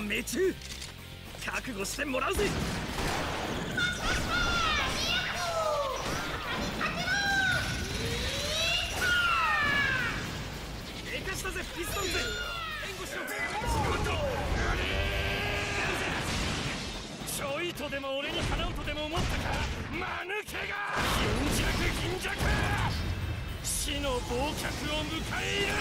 命中。覚悟してもらうぜ。生かしたぜピストンズ。援護しろ。ちょいとでも俺にかなうとでも思ったか、間抜けが。貧弱死の忘却を迎え入れろ。